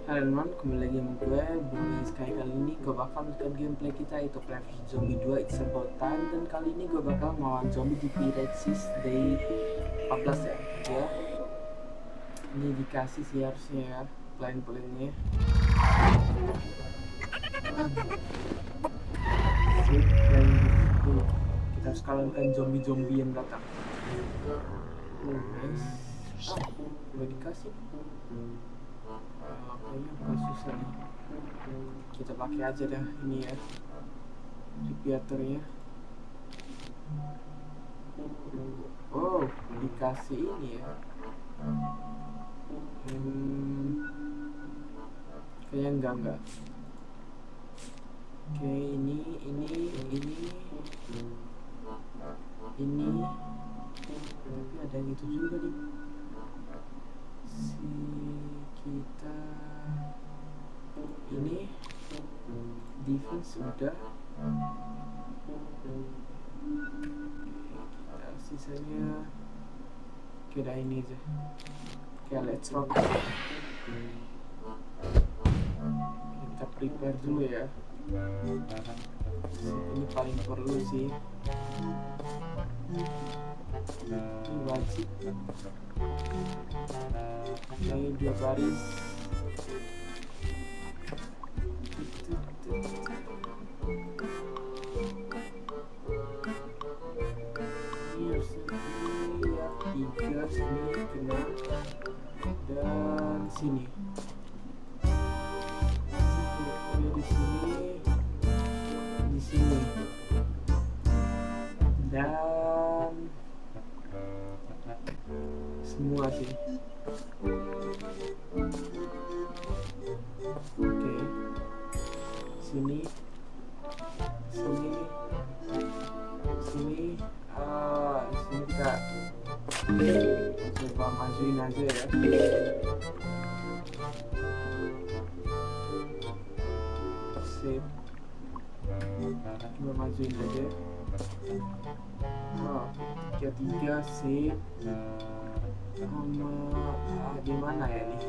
Halo teman, kembali lagi sama gue Bumi Sky. Kali ini gue bakal melanjutkan gameplay kita, itu Plants vs Zombies 2 It's About Time. Dan kali ini gue bakal melawan zombie di P-Rexis Day 14 ya. Ini dikasih sih harusnya ya, plan-plannya. Kita harus kalahkan zombie-zombie yang datang. Nice. Udah dikasih. Kayaknya bukan susah nih. Kita pakai aja dah ini ya, repeaternya. Oh, dikasih ini ya. Kayaknya enggak. Oke, ini. Tapi ada yang itu juga nih. Kita ini defense udah. Kita sisanya kira ini aja. Oke, let's rock. Kita prepare dulu ya. Ini paling perlu sih. Ini wajib. Oke, 2 baris. Ini harusnya ya 3 sini kena, dan sini. Di sini, dan semua sih. Oke, sini kita coba majuin aja ya. Sip, coba majuin aja. Oh, 3 sip. Di mana ya nih?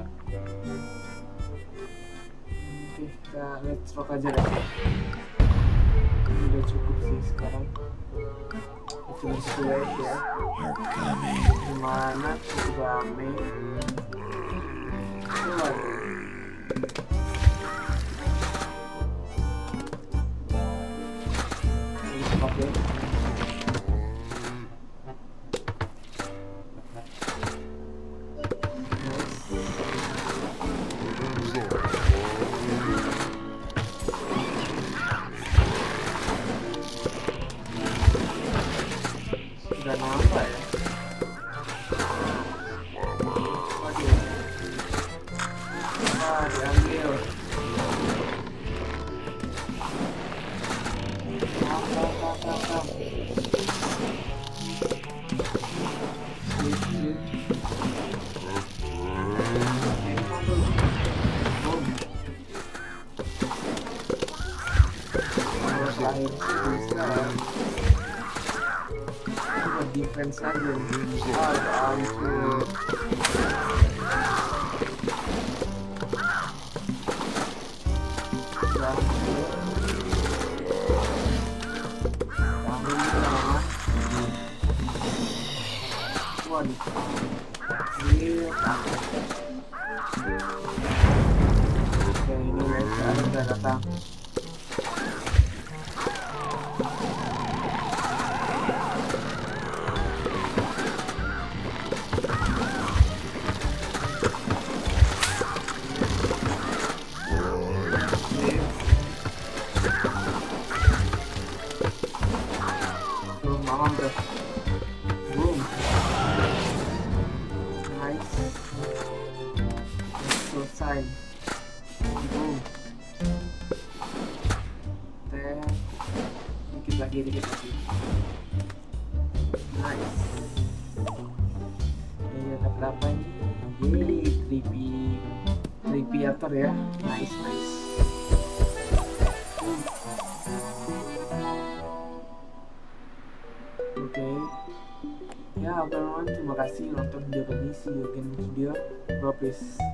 Oke, kita let's rock aja deh. Ini udah cukup sih sekarang. Itu square ya. Gimana cukup rame? Oke. Udah nambah ya. Diambil. Defense aja nih. Ampun. Waduh. Oke, ini udah datang. Boom. Nice. Selesai. Boom. Dikit lagi. Nice. Ini ada berapa ini? Repeater ya. Nice. Oke. Ya, teman-teman, terima kasih nonton video kali ini. See you again in video. Bye, peace.